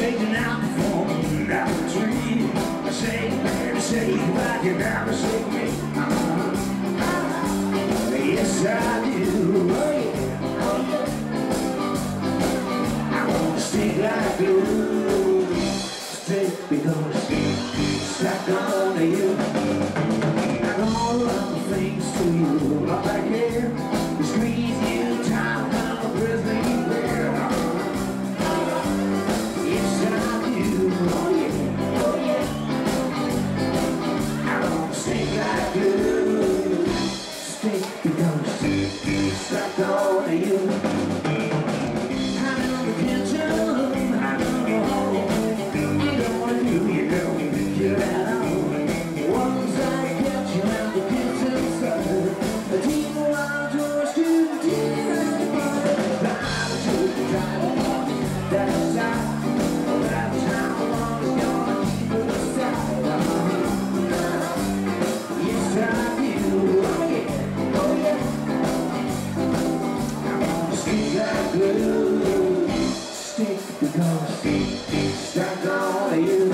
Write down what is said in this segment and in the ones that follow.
shaking out the phone down the tree. Shake, baby, shake, like you never shake me. Yes, I do. Oh, yeah. Oh, yeah. I wanna stick like glue. Stick because stuck on to you. I know all of the things to you. My back here, squeeze you tight, I'm a grizzly bear. Yes, I do. Oh, yeah. Oh, yeah. I wanna stick like glue. Stick because stuck on to you. I know the kitchen, I know the home. You don't want to do, you don't get out of home. Once I catch you out the kitchen side, the team around your student team. I took the drive, that's how, that's how long it's gonna keep us tight. Yes, I do. Oh, yeah. Oh, yeah. Stick like glue. Stick because stuck on you.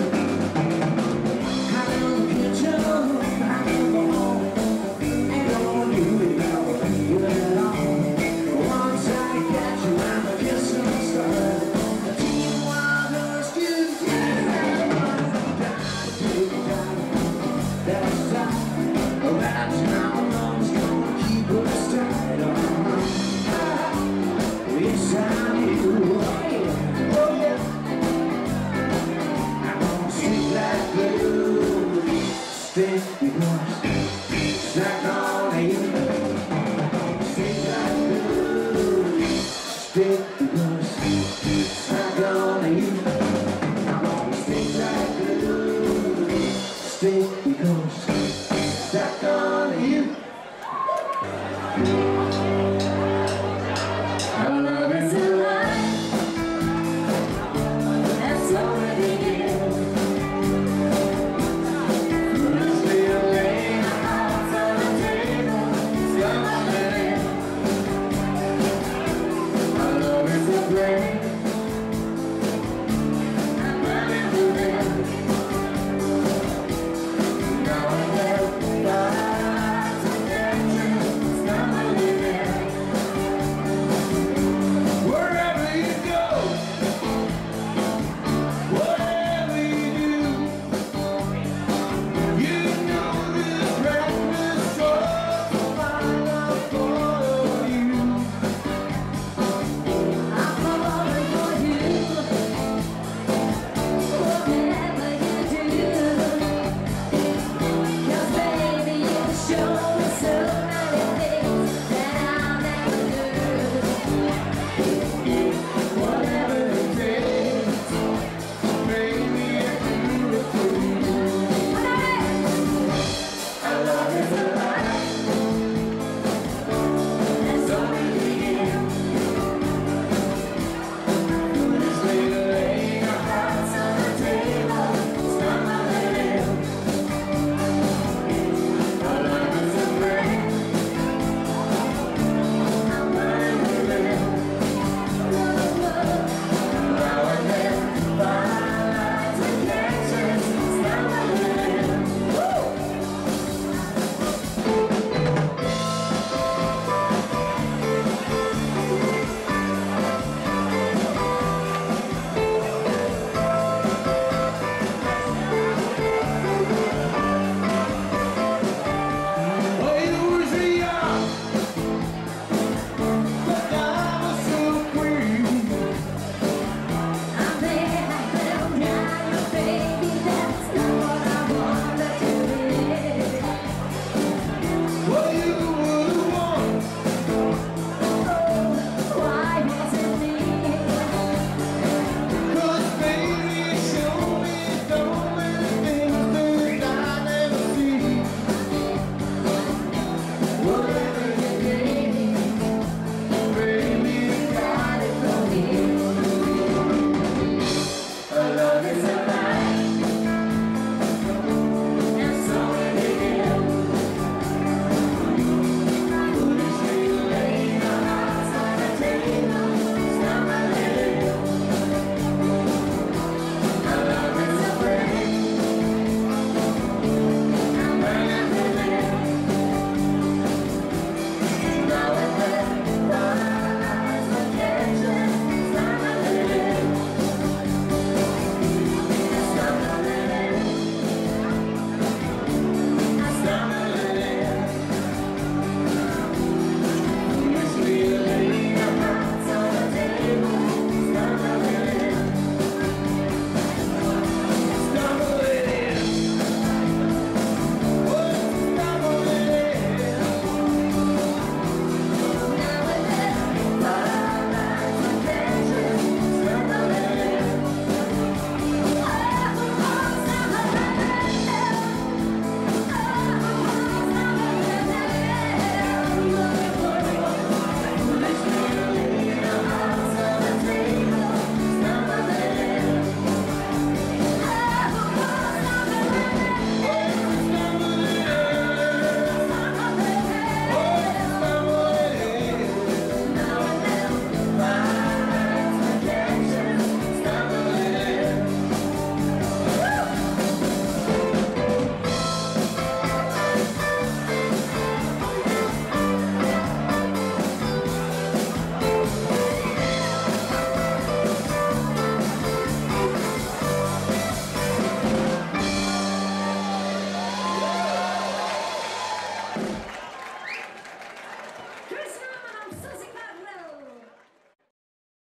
I know the kitchen, I know the home. Ain't gonna do it now, you let on. Once I catch you, I'm a kissing star. The team wild horse, you can't take time. That's time. That's how long it's gonna keep us tight. Yes, I do. Oh, yeah. Oh, yeah. I'm gonna stick like glue. Stick because stuck on you. Stick like glue. Stick because stuck on you. I'm gonna stick like glue. Stick because stuck on you.